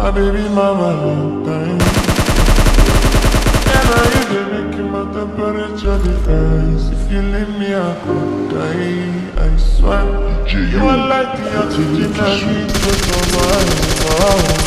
my baby, my Valentine. And I you dey make my temperature rise. If you leave me, I could die. I swear, you are like the oxygen I need to survive.